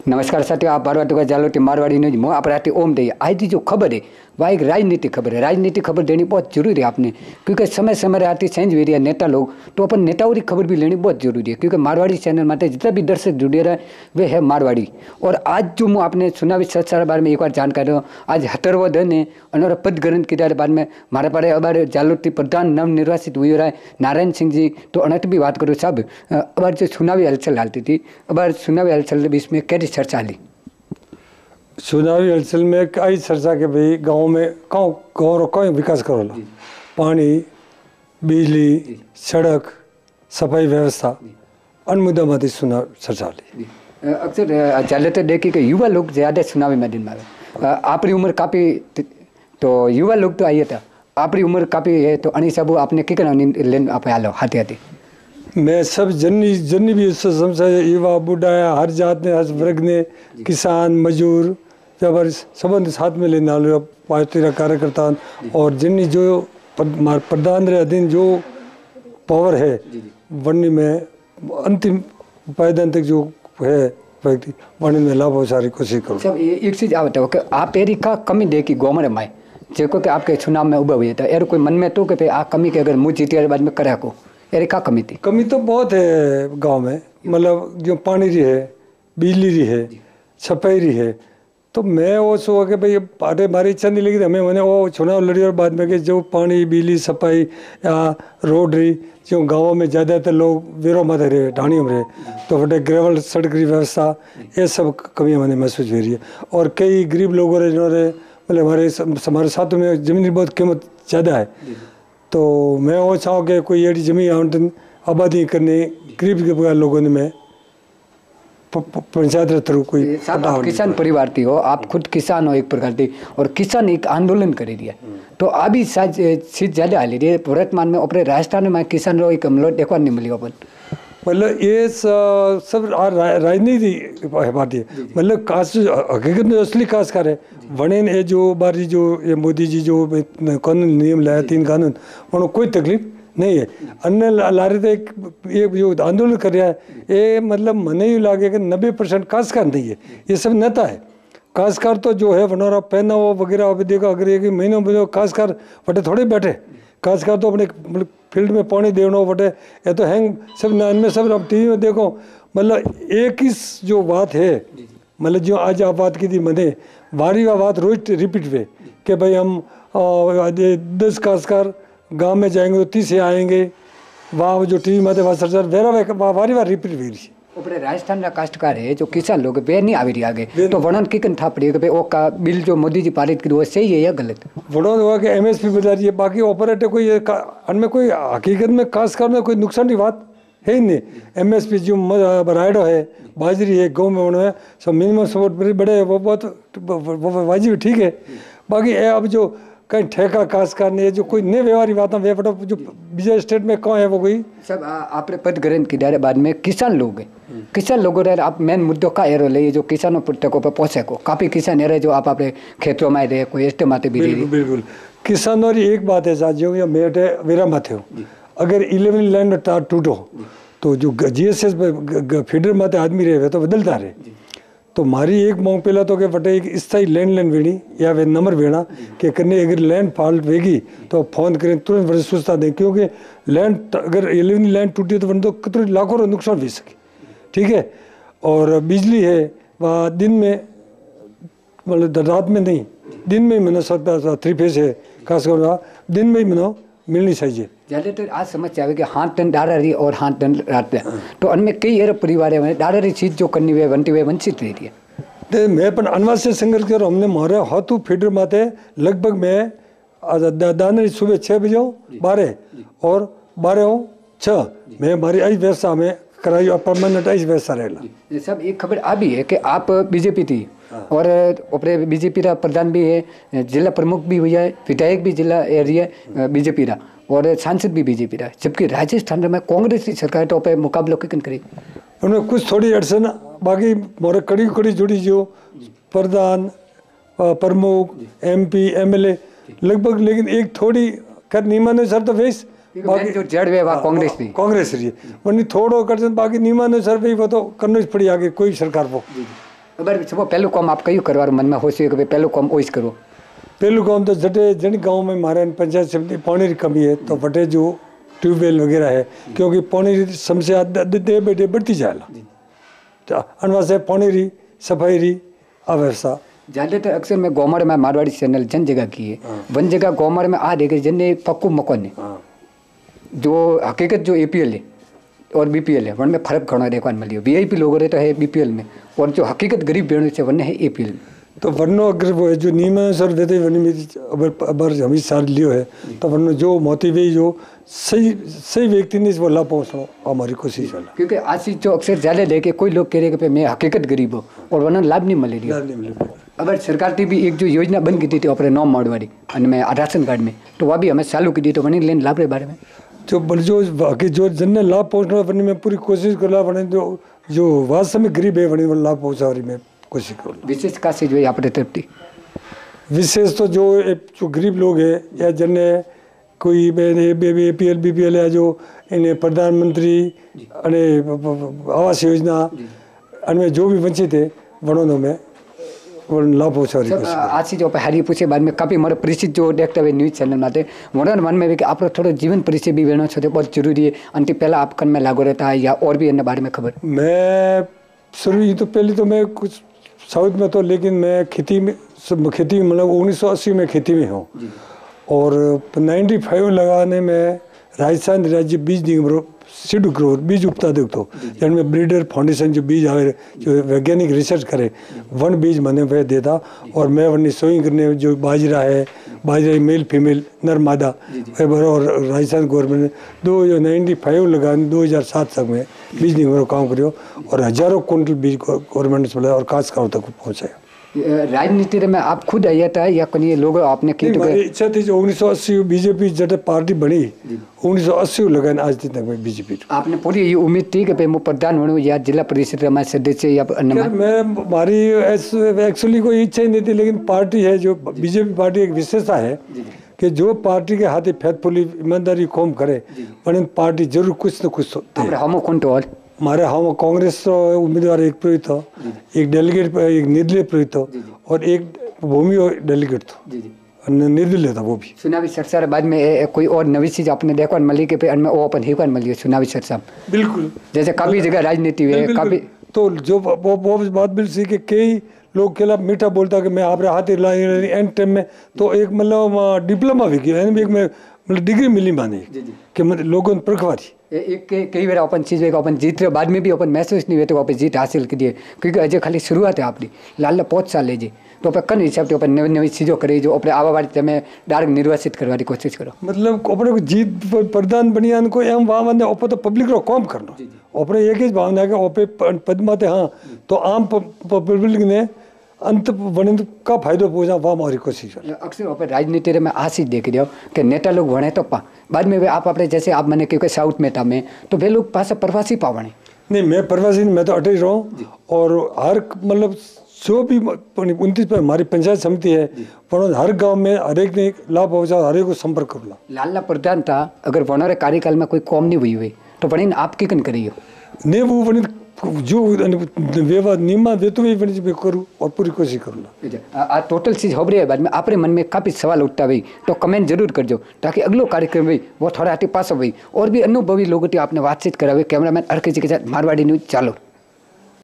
नमस्कार साथियों, आप बारवाटी का जालोटी मारवाड़ी न्यूज में अपराधी ओम दे। आज की जो खबर है वह एक राजनीतिक खबर है। राजनीतिक खबर देनी बहुत जरूरी है आपने, क्योंकि समय समय आती चेंज हो रही है नेता लोग, तो अपन नेताओं की खबर भी लेनी बहुत जरूरी है। क्योंकि मारवाड़ी चैनल में जितना भी दर्शक जुड़े रहे वे है मारवाड़ी। और आज जो मैं आपने चुनावी चर्चा बारे में एक बार जानकारी हूँ, आज 18वां दिन है और पद ग्रहण के बाद में मारे पारे अबार जालोटी प्रधान नवनिर्वाचित हुई रहा है नारायण सिंह जी। तो अनट भी बात करो साहब, अबार जो चुनावी हलचल हालती थी, अबार चुनावी हलचल बीच में कैसी चर्चा ली? चुनावी हलचल में आई चर्चा के भाई गांव में गाँव विकास करो, पानी, बिजली, सड़क, सफाई व्यवस्था, अन्य मुद्दा में चुनाव चर्चा ली। अक्सर चलते देखी कि युवा लोग ज़्यादा चुनावी मैदान में आपकी उम्र काफ़ी, तो युवा लोग तो आइए था, आपकी उम्र काफ़ी है, तो अनी सब आपने क्या लेन आप आलो हाथी हाथी? मैं सब जन्नी भी समझा, युवा बुढ़ा हर जात ने, हर वर्ग ने, किसान मजदूर जब संबंध साथ में लेने वाले पार्टी का कार्यकर्ता और जिन्नी जो प्रधान रे अधीन जो पावर है वर्णी में अंतिम पायदान तक जो है व्यक्ति वर्णी में लाभ पहुँचाने की कोशिश करो। सब एक चीज़ आप बताओ कि आप एरी का कमी देखी गौमर में जो कि आपके चुनाव में उभा हुई था, एर कोई मन में तो कि आ कमी के अगर मुँह जीती बाद में करे को एरी का कमी थी? कमी तो बहुत है गांव में, मतलब जो पानी रही है, बिजली रही है, सफाई रही है। तो मैं वो सोचा कि भाई अरे हमारी इच्छा नहीं लगी, हमें मैंने वो चुनाव लड़ी और बाद में कि जो पानी बिजली सफाई या रोड रही जो गाँवों में ज़्यादातर लोग वेरो मत रहे ढाणियों में रहे, तो बड़े ग्रेवल सड़क की व्यवस्था ये सब कमियाँ मैंने महसूस हो रही है। और कई गरीब लोगों ने जिन्होंने मतलब हमारे साथों में ज़मीन की बहुत कीमत ज़्यादा है, तो मैं वो चाहूँ कि कोई ऐसी जमीन आवंटन आबादी करने गरीब के लोगों ने मैं पंचायत थ्रू कोई। आप किसान परिवार थी हो, आप खुद किसान हो एक प्रकार की, और किसान एक आंदोलन कर रही है, तो अभी चीज ज्यादा हाली रही है वर्तमान में अपने राजस्थान में किसान रो एक हमलो देखने नहीं मिली अपन। मतलब ये सब राजनीति पार्टी है, मतलब कास्ट हकीकत में असली काश्तकार है वने ये जो बारी जो ये मोदी जी जो कानून नियम लाया 3 कानून, उन्होंने कोई तकलीफ नहीं है। अन्य लारे तो एक जो आंदोलन कर रहा है ये मतलब मने ही लागे कि 90% काश्तकार नहीं है, ये सब नेता है। काश्तकार तो जो है वनोरा पहना वो वगैरह अभी देखो, अगर एक महीनों में काश्तकार बटे थोड़े बैठे, काश्तकार तो अपने फील्ड में पानी देना बटे, ये तो हैंग सब इनमें सब अब टीवी में देखो। मतलब एक ही जो बात है, मतलब जो आज आप बात की थी मैंने वारी वा बात रोज रिपीट हुए कि भाई हम 10 काश्तकार गांव में जाएंगे तो 30 आएंगे, वहाँ जो टीवी में वहाँ सरकार वारी बार रिपीट हुई रही। अपने राजस्थान का काश्तकार है जो किसान लोग वे नहीं आ रही आगे, तो वर्णन किकन था पड़ी कि वो का बिल जो मोदी जी पारित करी वो सही है या गलत? वर्णन हुआ कि MSP बता रही है, बाकी ऑपरेटर कोई उनमें कोई हकीकत में काश्तकार में कोई नुकसान की बात है ही नहीं। MSP जो राइडो है, बाजरी है, गेहूँ में उन्होंने सब मिनिमम सपोर्ट बड़े वो बहुत वाजिब ठीक है। बाकी अब जो कहीं ठेका काश्तकार ने जो कोई नए व्यवहारिक बात वे जो विजय स्टेट में कहाँ है वो कोई सब आपने पद ग्रहण की डायरे बाद में किसान लोग हैं, किसान लोगों रहे आप मेन मुद्दों का एरो ले जो किसानों पुस्तकों पर पहुँचे को काफ़ी किसान एरे जो आप अपने खेतों में रहे कोई एस्टे माते भी रही। बिल्कुल किसानों की एक बात है साथियों, या मेरे वेरा मत हो, अगर 11 लाइन टूटो तो जो GSS फीडर माते आदमी रहे तो बदलता रहे। तो मारी एक मांग पहला तो के बटे एक स्थायी लैंड वेणी या वे नंबर वेना कि करने अगर लैंड फॉल्ट वेगी तो फोन करें तुरंत बड़े सोचता दें, क्योंकि लैंड अगर 11 लाइन टूटी तो तो कितने लाखों का नुकसान भी सके, ठीक है। और बिजली है वह दिन में मतलब रात में नहीं दिन में ही मना सकता, 3 फेज है खासकर दिन में ही मनो मिलनी चाहिए। ज़्यादातर आज समस्या है कि हाथ टन डारा रही और हाथ टन रात में, तो उनमें कई ऐसे परिवार है डारा रही चीज़ जो करनी हुई बनती हुई वंचित रही है। तो मैं अपन अनवास से संघर्ष कर हमने मारे हाथों फीडर माते लगभग मैं दान सुबह 6 बजे 12 और 12 मैं हमारी आई व्यवस्था में कराई और परमानेंट आई व्यवस्था रहेगा। सब एक खबर आ भी है कि आप बीजेपी थी और अपने बीजेपी का प्रधान भी है, जिला प्रमुख भी हुई है, विधायक भी जिला एरिया बीजेपी का और सांसद भी बीजेपी का, जबकि राजस्थान में कांग्रेस की सरकार तो पे मुकाबला किन करी उन्हें कुछ थोड़ी अड़चन, बाकी मोरे कड़ी जुड़ी जो प्रधान प्रमुख MP MLA लगभग, लेकिन एक थोड़ी कर नीमा सर तो वेस बाकी जो जड़ वे कांग्रेस रही है वरनी थोड़ो कर बाकी नीमा सर वो तो करना पड़ी आगे कोई सरकार वो। अगर सब पहलू काम आप क्यों करवा मन में होश कि भाई पहलू काम ओइस करो? पहलू काम तो जटे जन गांव में हमारे पंचायत समिति पानी की कमी है तो वटे जो ट्यूबवेल वगैरह है क्योंकि पानी की समस्या दे बेटे बढ़ती जाएगा अनवा से पानी री सफाई री अव्यवस्था ज़्यादातर अक्सर मैं गोमड़ में मारवाड़ी चैनल जन जगह की है वन जगह गोमड़ में आ देखे जन पक्कू मकान है जो हकीकत जो APL है और BPL है वन में फर्क घना देखने मिली VIP लोग रहते है BPL में और जो हकीकत गरीब बेड़ों से वन है APL में। तो वरनो अगर वो जो नियमानुसार देते वन में अगर हम साल लियो है तो वरनो जो मोती जो सही व्यक्ति ने वो लाभ पहुँचना हमारी कोशिश है क्योंकि आज जो अक्सर ज़्यादा लेके कोई लोग कह रहे कि मैं हकीकत गरीब हूँ और वरना लाभ नहीं मिल रही। अगर सरकार की भी एक जो योजना बन गई थी अपने 9 मारवाड़ी में राशन कार्ड में तो वह भी हमें चालू की दी तो वही लेन लाभ के बारे में जो जन लाभ पहुँचना वरने में पूरी कोशिश कर ला बने जो वास्तव में गरीब है वरने लाभ पहुँचा रही मैं कोशिश करूँ। विशेष का से जो है अपने तरफ थी विशेष तो जो गरीब लोग है या जन कोई APL BPL है जो इन्हें प्रधानमंत्री आवास योजना इनमें जो भी वंचित है वनों में लाभ पहुँचा रही है। आज से जो हरी पूछे बाद में काफ़ी हमारे परिचित जो देखते हुए न्यूज़ चैनल में आते मोड़ा मन में भी कि आप थोड़ा जीवन परिचय भी लेना चाहते बहुत जरूरी है अंतिम पहला आप कन में लागू रहता है या और भी अन्य बारे में खबर? मैं शुरू तो पहले तो मैं कुछ साउथ में तो लेकिन मैं खेती में मतलब 1980 में खेती में हूँ और 95 लगाने में राजस्थान राज्य बीज निगम सीड ग्रोवर बीज उत्पादक तो जिनमें ब्रीडर फाउंडेशन जो बीज आवे जो वैज्ञानिक रिसर्च करे वन बीज मैंने वह देता और मैं वही सोइंग करने जो बाजरा मेल फीमेल नर मादा और राजस्थान गवर्नमेंट ने 95 लगाने 2007 तक में बीज निगम काम करो और हजारों कुंटल बीज गवर्नमेंट से और काश्तकारों तक पहुँचाया। राजनीति में आप खुद आया था या कहीं लोग आपने की? मेरी इच्छा थी जो 1980 बीजेपी जब पार्टी बनी 1980 लगन आज तक मैं बीजेपी आपने पूरी ये उम्मीद थी कि मैं प्रधान बनूं या जिला परिषद में सदस्य या मैं हमारी एक्चुअली कोई इच्छा ही नहीं थी लेकिन पार्टी है जो बीजेपी पार्टी एक विशेषता है कि जो पार्टी के हाथ फेथफुली ईमानदारी कौम करे पर पार्टी जरूर कुछ न कुछ हम कौन तो हमारे हम कांग्रेस उम्मीदवार एक पुरोहित था एक डेलीगेट एक निर्दलीय पुरोहित था और एक भूमि डेलीगेट था निर्दलीय था वो भी। चुनावी चर्चा बाद में कोई और नवी चीज आपने देखा मली के पे वो अपन ही मिली चुनावी चर्चा बिल्कुल जैसे काफी जगह राजनीति है काफी तो जो वो बात बिल्कुल सी कि कई लोग के मीठा बोलता कि मैं आप हाथ एंड टाइम में तो एक मतलब डिप्लोमा भी किया एक मतलब डिग्री मिली माने कि मतलब लोगों ने प्रखवारी एक कई बार अपन चीज़ अपन जीत रहे बाद में भी अपन महसूस नहीं हुए तो अपन जीत हासिल करिए क्योंकि अजय खाली शुरुआत है अपनी लाल 5 साल लीजिए तो अपन कन हिसाब से अपन नवी नवी चीज़ों करे जो अपने आवा वाली में डायरेक्ट निर्वाचित करने की कोशिश करो मतलब अपने को जीत प्रधान बनिया को एम वहाँ ओपे तो पब्लिक रो काम करना अपने एक ही भावना है कि ओपे पद माते हाँ तो आम पब्लिक ने अंत बने का फायदा पहुँचा वह हमारी कोशिश है। अक्सर आप राजनीति में आशीष देख रहे हो कि नेता लोग बने तो बाद में वे आप अपने जैसे आप मैंने क्योंकि साउथ में था मैं तो वे लोग पास प्रवासी पावने नहीं मैं प्रवासी मैं तो अटैच रहा हूँ और हर मतलब जो भी 29 पर हमारी पंचायत समिति है पर हर गांव में हर एक ने लाभ पहुँचा हर एक को संपर्क कर लाला प्रधान था अगर वनोरे कार्यकाल में कोई कौम नहीं हुई हुई तो बड़ी आपकी कन करी हो नहीं वो जो व्यवहार नियमा देते हुए मैं करूँ और पूरी कोशिश करूँगा। टोटल चीज़ हो रही है बाद में आपरे मन में काफ़ी सवाल उठता हुई तो कमेंट जरूर करजो ताकि अगलो कार्यक्रम हुई वो थोड़ा पास हुई और भी अनुभवी लोगों आपने बातचीत करावे कैमरामैन अर्कित के साथ मारवाड़ी न्यूज़ चालू।